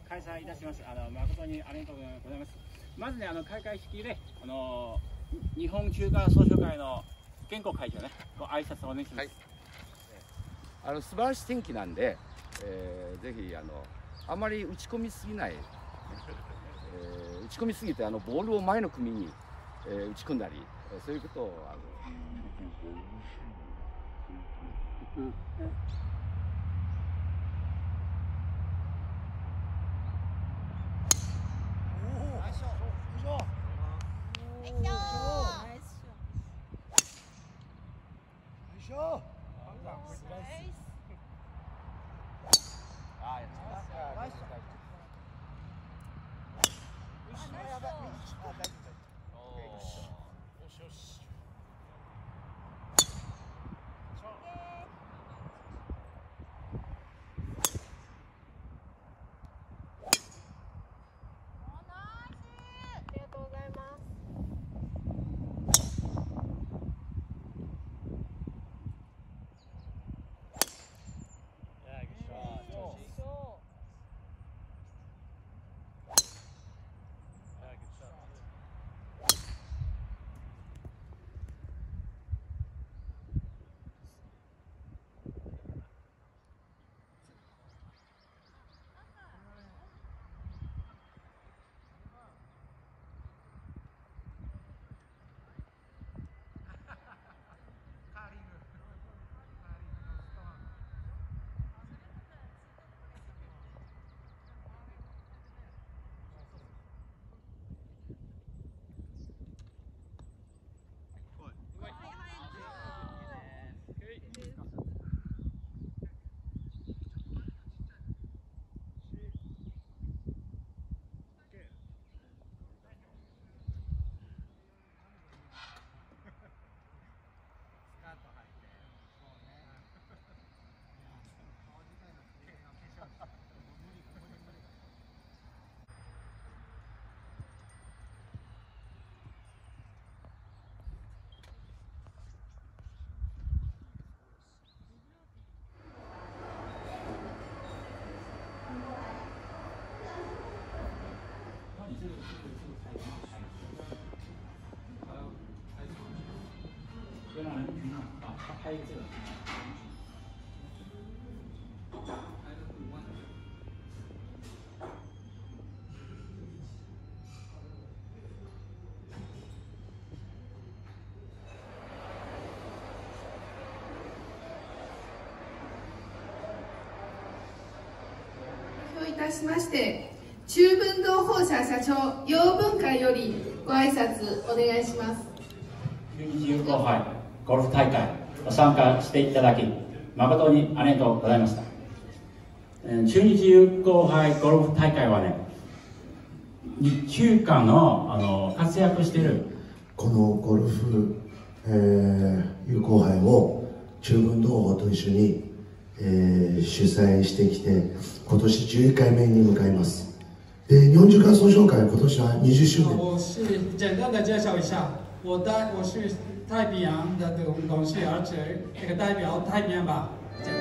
開催いたします。誠にありがとうございます。まずね、開会式で、日本中華総書会の健康会長ね、ご挨拶をお願いします。 はい、素晴らしい天気なんで、ぜひあまり打ち込みすぎない、打ち込みすぎてボールを前の組に、打ち込んだり、そういうことをいたしまして、中文道放社社長養分会よりご挨拶お願いします。 中日友好杯ゴルフ大会ご参加していただき誠にありがとうございました。中日友好杯ゴルフ大会はね、日中華の活躍しているこのゴルフ、友好杯を中文道法と一緒に主催してきて、今年11回目に向かいます。で、日本中華総商会今年は20周年。 我是简单的介绍一下，我是太平洋的董事，而且这个代表太平洋吧。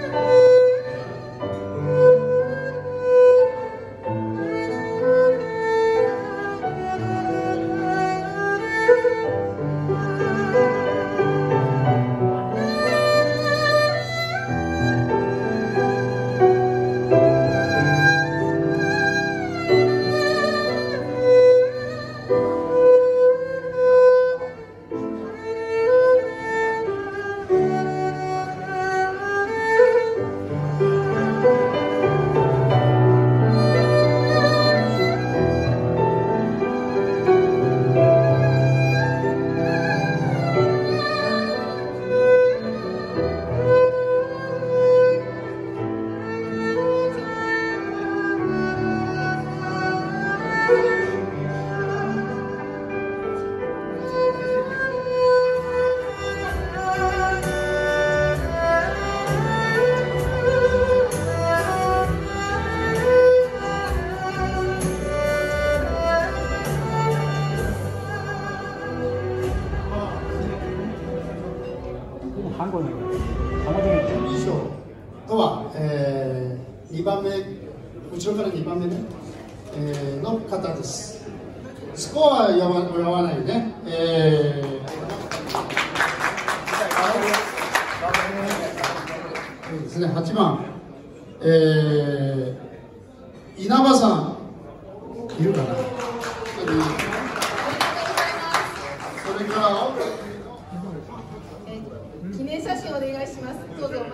韓国の師匠とは、2番目、後ろから2番目ね。 の方です。スコアはやわないね。そうですね、8番、稲葉さんいるかな。それから記念写真お願いします。どうぞ。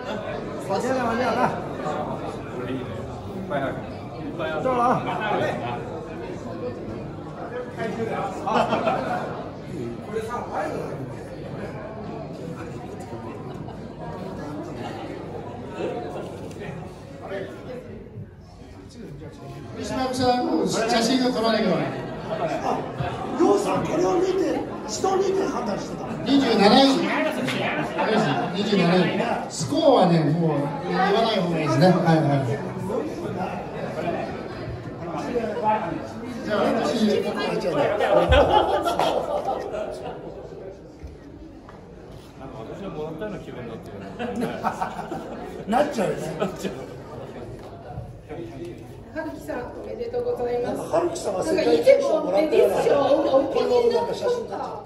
三島由さん、写真が撮らないからね。 ようさん、これを見て、人を見て判断してた。 27位。スコアはね、もう言わない方がいいですね。はいはい。じゃあ、私。 私はもらったような気分になってる。 なっちゃうよね。 春樹さん、おめでとうございます。 春樹さんはなんかいつもメディー賞お気に入りの写真だ。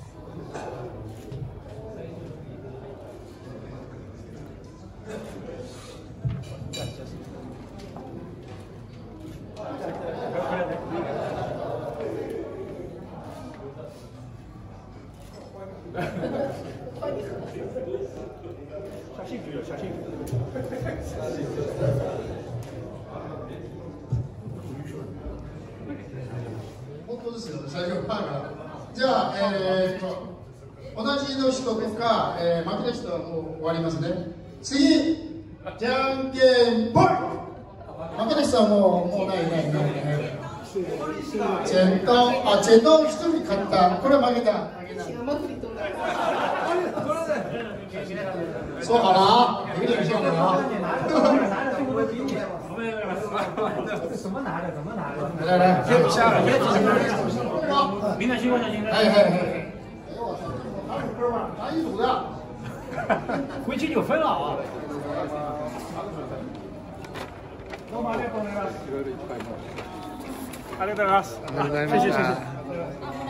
本当ですよね、最初パーから。じゃあ、同じの人とか、負けた人はもう終わりますね。次、じゃんけんぽい。負けた人はもうない。チェント一人勝った。これは負けた。そうかな。できるでしょうかな。 みんな集合写真。 はい。大丈夫だ。 回去就分了啊。 どうもありがとうございます。ありがとうございます。 ありがとうございます。 谢谢。